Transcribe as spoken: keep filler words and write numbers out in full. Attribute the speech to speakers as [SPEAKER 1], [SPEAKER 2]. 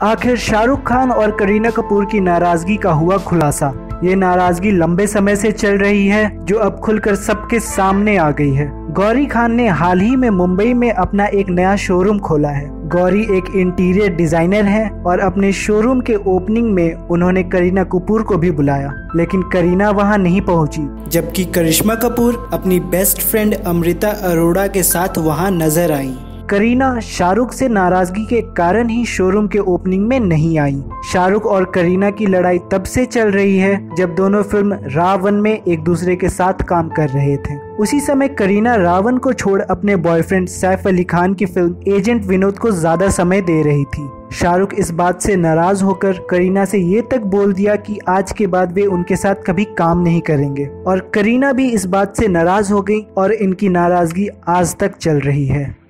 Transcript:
[SPEAKER 1] आखिर शाहरुख खान और करीना कपूर की नाराजगी का हुआ खुलासा। ये नाराजगी लंबे समय से चल रही है जो अब खुलकर सबके सामने आ गई है। गौरी खान ने हाल ही में मुंबई में अपना एक नया शोरूम खोला है। गौरी एक इंटीरियर डिजाइनर है और अपने शोरूम के ओपनिंग में उन्होंने करीना कपूर को भी बुलाया, लेकिन करीना वहां नहीं पहुंची, जबकि करिश्मा कपूर अपनी बेस्ट फ्रेंड अमृता अरोड़ा के साथ वहां नजर आई। करीना शाहरुख से नाराजगी के कारण ही शोरूम के ओपनिंग में नहीं आई। शाहरुख और करीना की लड़ाई तब से चल रही है जब दोनों फिल्म रावण में एक दूसरे के साथ काम कर रहे थे। उसी समय करीना रावण को छोड़ अपने बॉयफ्रेंड सैफ अली खान की फिल्म एजेंट विनोद को ज्यादा समय दे रही थी। शाहरुख इस बात से नाराज होकर करीना से ये तक बोल दिया कि आज के बाद वे उनके साथ कभी काम नहीं करेंगे, और करीना भी इस बात से नाराज हो गई और इनकी नाराजगी आज तक चल रही है।